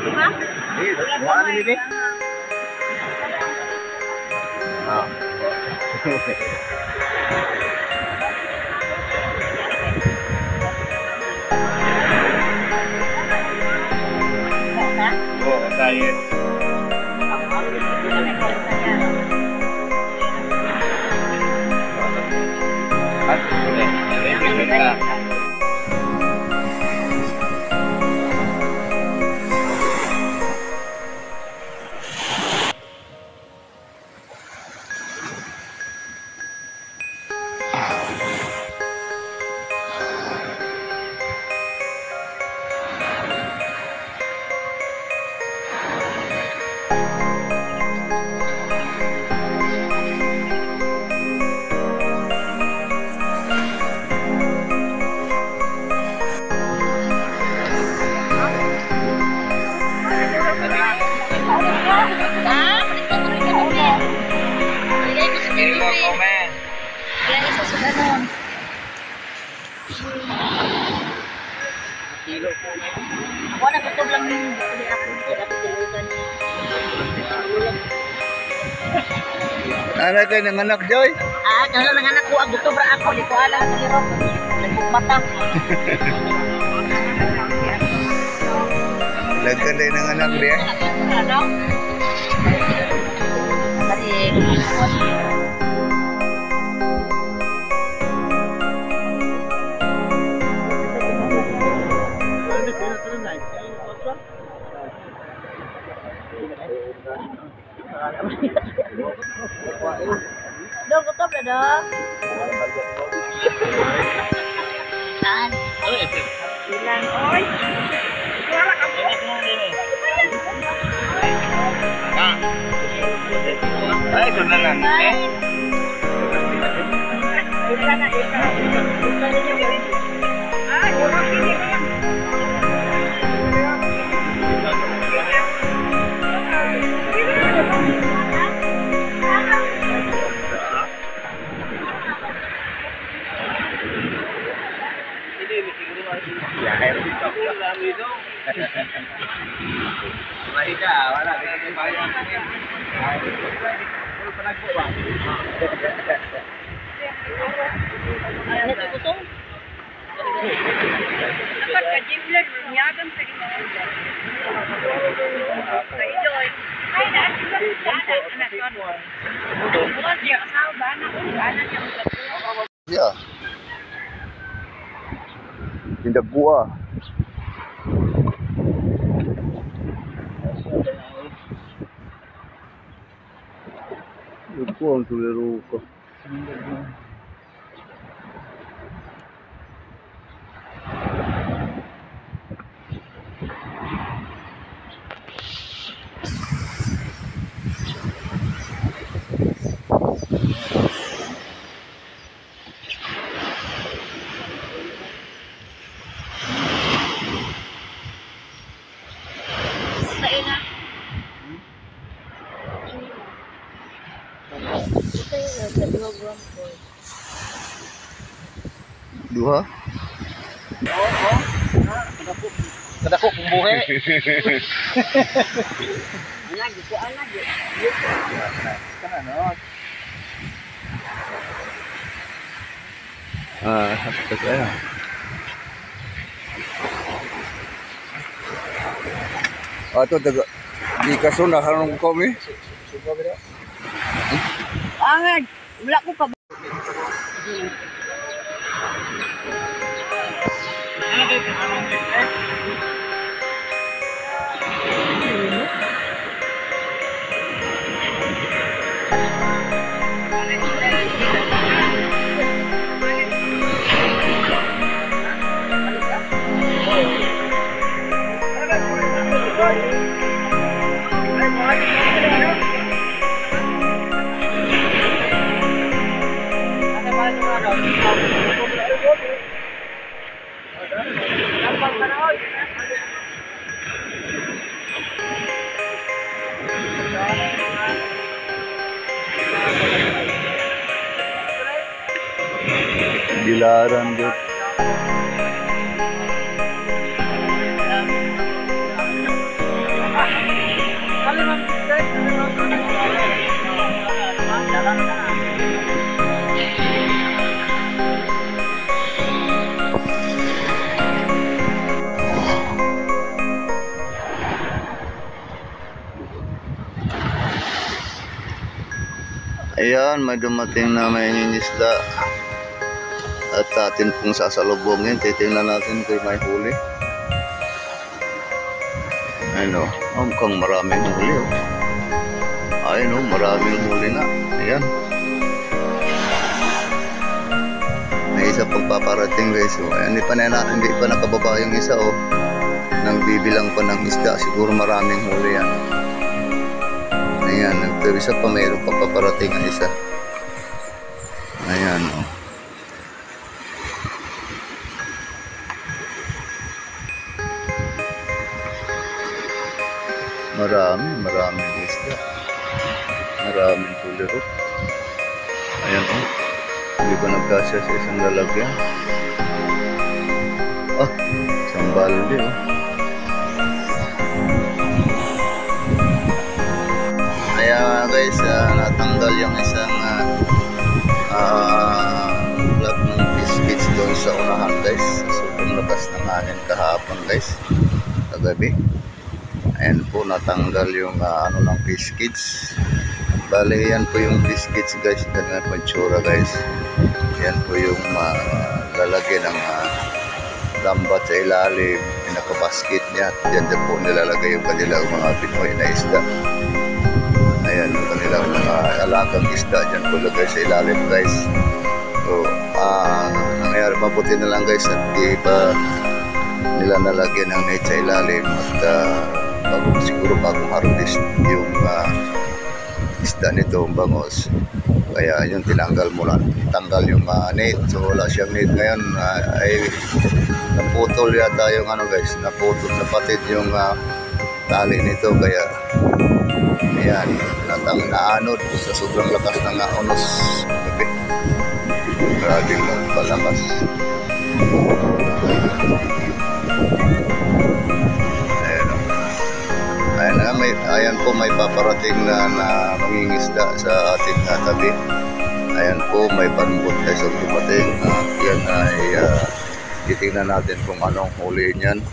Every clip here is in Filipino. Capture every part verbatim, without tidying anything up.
Semua ada ini. Ah. Oh, saya. Wala betul lang yung bukuli ako dito dapat tilugan niya. Anak kayo ng anak, Joy? Ah, kaya lang anak ko, ang gusto ba ako, di ko alam sa hirap. Nagpumata. Lagkan tayo ng anak niya. Ano? Kasi, dong, kutop na dong. Saan? Ilan, oy. Suara ka po. Ay, ito na lang. Eh? Isa na, isa. Isa na yung ay, urang hindi ka. Ya, air dito. Wala ka, wala ka yung bayan. Ay, wala pa nagpo ba? Ano ito ito? Dapat ka-gimler, runyagan sa ginagawa. Kaya Joy. Ay, daan ko lang sa anak. Anak ko. Buwan siya, asawa ba? Anak ko. Anak niya. Ya. Tindak buah. Buah tu leruka. Dua. Oo. Kadako kung buhi. Anak, di ko anak. Ano? Ah, hasta kaya. Ato taga di kasuna harong kami. Angad, wala ko pa. Dilarang dito. Ayan, may dumating na may isda. At atin pong sasalubungin. Titingnan natin kung may huli. Ano, oh, mukhang maraming huli. Oh. Ayun, oh, maraming huli na. Ayan. May isa pang paparating guys. Oh. Hindi pa, na, hindi pa nakababa yung isa. Oh. Nang bibilang pa ng isda. Siguro maraming huli yan. Ayan. Pero isa pa mayroon pa paparating ang isa. Ayan. Oh. Marami, maraming isda. Maraming tuliro. Ayan o. Oh. Hindi ba nagkasya sa isang lalagyan? Ah, isang balde o. Oh. Kaya guys, uh, natanggal yung isang uh, uh, vlog ng biscuits doon sa unahan guys. Sobrang lakas ng hangin kahapon guys. Kagabi. Ayan po, natanggal yung uh, ano ng biscuits. Bale, yan po yung biscuits guys. Ganyan po yung tsura guys. Yan po yung uh, lalagyan ng uh, lambat sa ilalim. Yung nakabasket niya. Yan din po nilalagay yung kanilang mga Pinoy na isda. Ayan yung kanilang mga alagang isda. Yan po lagay sa ilalim guys. So, uh, nangyari mabuti na lang guys at di ba nila nalagyan ng net sa ilalim at uh, bago, siguro bagong harvest yung uh, isda nito, bangos. Kaya yung tinanggal mula, tanggal yung uh, net. So wala siyang net ngayon. Uh, ay naputol yata yung ano guys, naputol, napatid yung uh, tali nito. Kaya ayan, natang naanod sa sobrang lakas ng uh, unos. Okay. Maraming lang palakas. Ayan, na, may, ayan po may paparating na, na mangingisda sa ating uh, tabi. Ayan po may panbot na isang dumating. Uh, yan ay uh, titingnan natin kung anong huli niyan.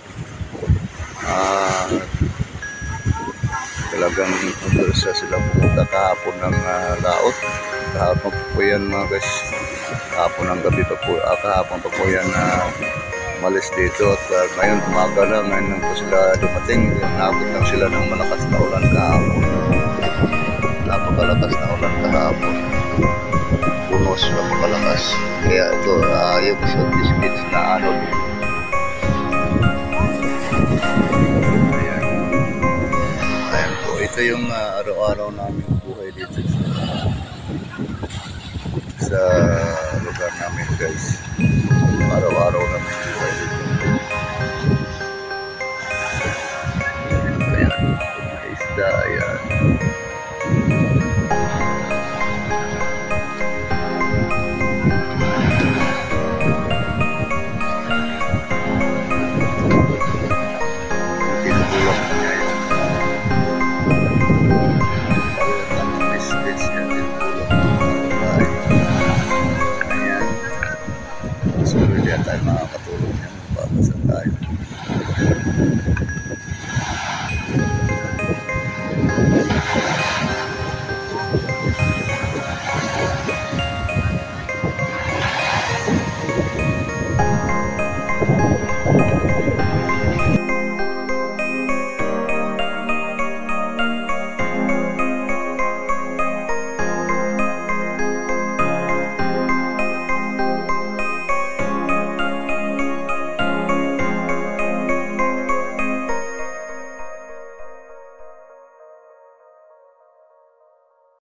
Uh, talagang sa sila pumunta kahapon ng uh, laot. Kahapon po yan mga guys. Kahapon ng gabi pa po, uh, kahapon pa po yan uh, malis dito at uh, ngayon umaga na, ngayon lang po sila dumating. Naabot lang sila ng malakas na ulan kahapon. Napakalakas na ulan kahapon. Punos, napakalakas. Kaya ito, uh, yung isang biscuits na ano. Ayan. Ayan po, ito yung uh, araw-araw namin buhay dito sa lugar namin guys. Araw-araw namin